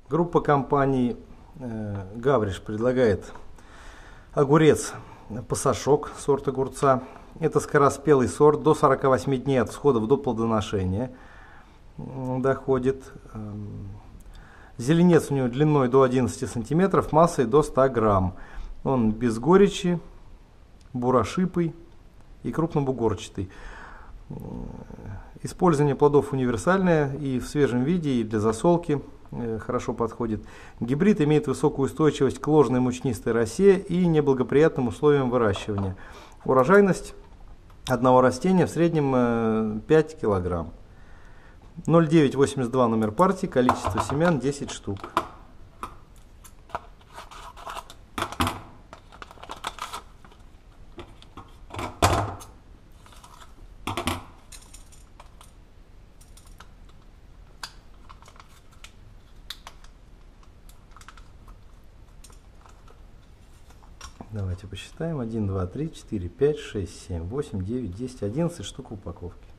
Группа компаний Гавриш предлагает огурец пасашок, сорт огурца. Это скороспелый сорт, до 48 дней от всходов до плодоношения доходит. Зеленец у него длиной до 11 сантиметров, массой до 100 грамм. Он без горечи, бурошипый и крупнобугорчатый. Использование плодов универсальное и в свежем виде, и для засолки хорошо подходит. Гибрид имеет высокую устойчивость к ложной мучнистой росе и неблагоприятным условиям выращивания. Урожайность одного растения в среднем 5 килограмм. 0982 номер партии, количество семян 10 штук. Давайте посчитаем. 1, 2, 3, 4, 5, 6, 7, 8, 9, 10, 11 штук в упаковке.